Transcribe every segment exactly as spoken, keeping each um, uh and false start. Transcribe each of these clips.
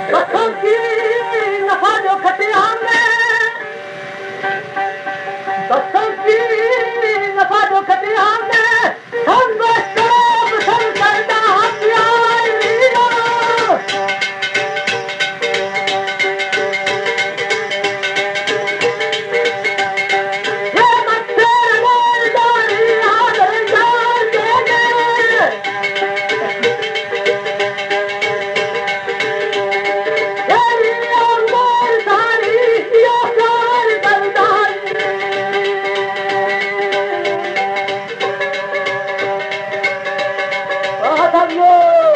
कसम की नफा जो खटिया में कसम की नफा जो खटिया में हम सब सब करता प्यार वीरा ये मच्छर मोलदारी आदर जान देने तेरी अमर सारी यो कार बलदान बहुत हम लोग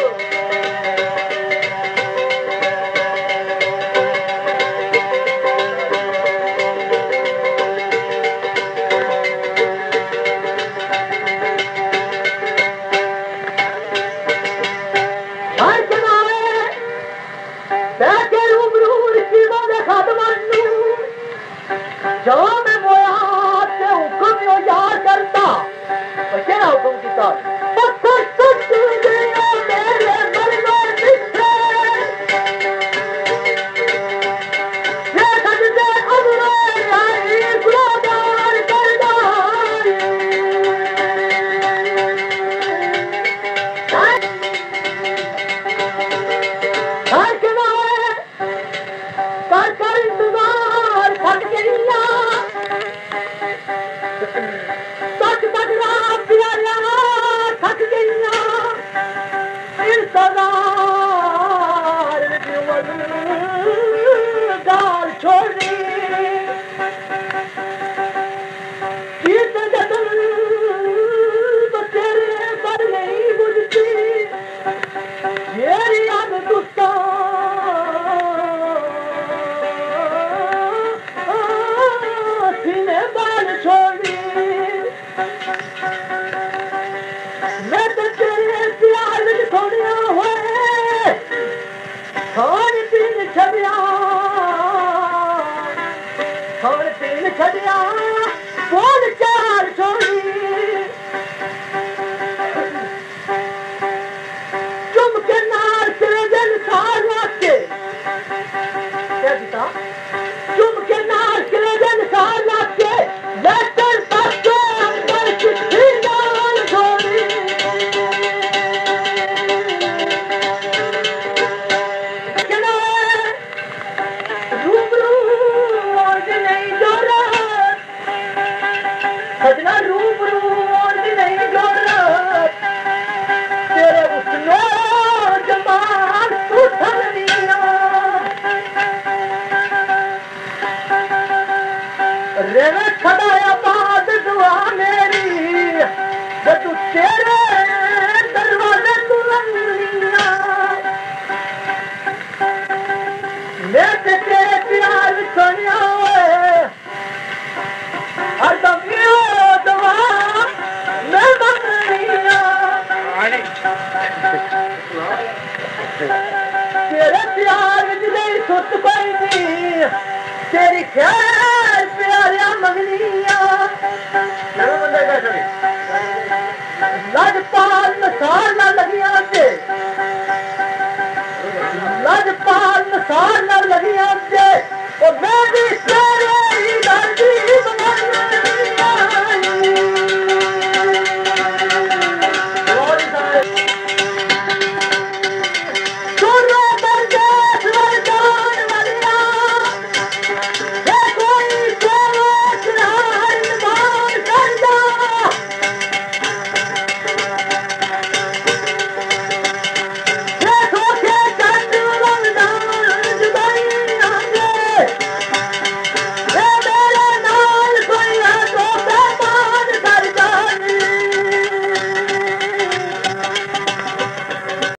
हर किनारे बैठे रूबरू रिश्तों के खादमनु जो मैं मोया ते हुक्म यो यार करता और क्या हुक्म किया पत्थर टूट गया मेरे मन में पीछे ये सजदे अमरे आई गुलाबार करदार हर किनारे कर कर इंतजार थक गईया तक तक रात प्यारिया थक गईया इंतजार गाल छोड़ी जीत जतन तो तेरे पर नहीं बुझती मेरी याद दुस्ता सीने बाल छोड़ी मैं तो तेरे प्यार में छोड़िया हुए खान पीन छड़िया खान पीन छड़िया बोल चार छोड़ी चुम के नार तेरे दिल सार लाके क्या जीता चुम के नार तेरे दिल सार लाके लेटर तक अंदर चिट्ठी डाल छोड़ी किनारे रूबरू और भी नहीं जोड़ा सजना रूबरू और भी नहीं जोड़ा तेरे उसने जमाल उठल लिया रेवे खड़ाया बाद दुआ मेरी वो तू तेरे दरवाजे तुरंत लिया मैं ते तेरे प्यार सुनिया हर दम यो दुआ मैं मांग लिया तेरे प्यार में नहीं सुत कोई नहीं तेरी ख्याल प्यारिया मंगनिया लजपाल नसार न लगिया से लजपाल नसार न लगिया से और मैं भी तेरे